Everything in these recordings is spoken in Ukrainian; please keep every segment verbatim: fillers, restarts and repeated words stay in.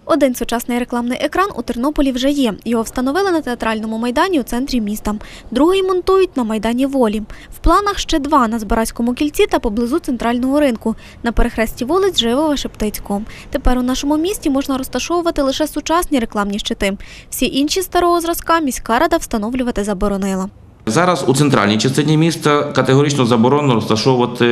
Один сучасний рекламний екран у Тернополі вже є. Його встановили на театральному майдані у центрі міста. Другий монтують на Майдані Волі. В планах ще два – на Збаразькому кільці та поблизу центрального ринку, на перехресті вулиць Живого-Шептицького. Тепер у нашому місті можна розташовувати лише сучасні рекламні щити. Всі інші старого зразка міська рада встановлювати заборонила. Зараз у центральній частині міста категорично заборонено розташовувати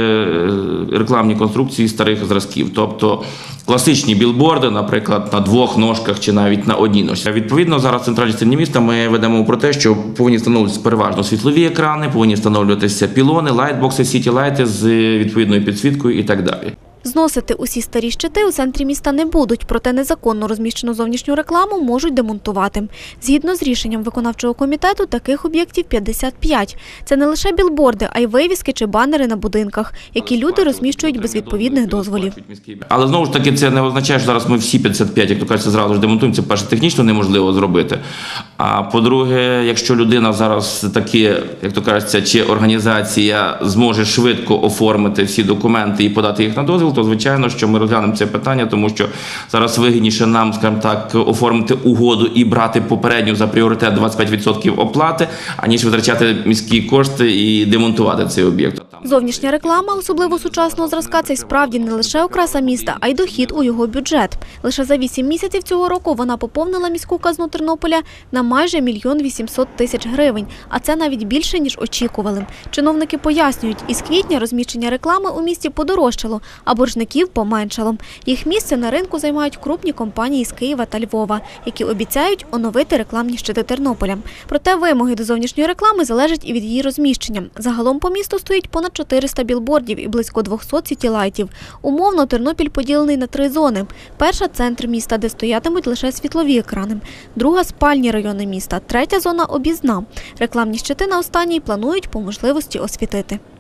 рекламні конструкції старих зразків, тобто класичні білборди, наприклад, на двох ножках чи навіть на одній ножці. Відповідно, зараз в центральній частині міста ми ведемо про те, що повинні встановлюватися переважно світлові екрани, повинні встановлюватися пілони, лайтбокси, сіті-лайти з відповідною підсвіткою і так далі. Зносити усі старі щити у центрі міста не будуть, проте незаконно розміщену зовнішню рекламу можуть демонтувати. Згідно з рішенням виконавчого комітету, таких об'єктів п'ятдесят п'ять. Це не лише білборди, а й вивіски чи банери на будинках, які люди розміщують без відповідних дозволів. Але знову ж таки це не означає, що зараз ми всі п'ятдесят п'ять, як то кажуть, зразу ж демонтуємо. Це, перше, технічно неможливо зробити. А по-друге, якщо людина зараз такі, як то кажеться, чи організація зможе швидко оформити всі документи і подати їх на дозвіл, то звичайно, що ми розглянемо це питання, тому що зараз вигідніше нам, скажімо так, оформити угоду і брати попередньо за пріоритет двадцять п'ять відсотків оплати, аніж витрачати міські кошти і демонтувати цей об'єкт. Зовнішня реклама, особливо сучасного зразка, це й справді не лише окраса міста, а й дохід у його бюджет. Лише за вісім місяців цього року вона поповнила міську казну Тернополя на майже мільйон вісімсот тисяч гривень, а це навіть більше, ніж очікували. Чиновники пояснюють, із квітня розміщення реклами у місті подорожчало, а боржників поменшало. Їх місце на ринку займають крупні компанії з Києва та Львова, які обіцяють оновити рекламні щити Тернополя. Проте вимоги до зовнішньої реклами залежать і від її розміщення. Загалом по місту стоїть понад чотириста білбордів і близько двохсот сіті-лайтів. Умовно, Тернопіль поділений на три зони. Перша – центр міста, де стоятимуть лише світлові екрани. Друга – спальні райони міста. Третя зона – об'їзна. Рекламні щити на останній планують по можливості освітити.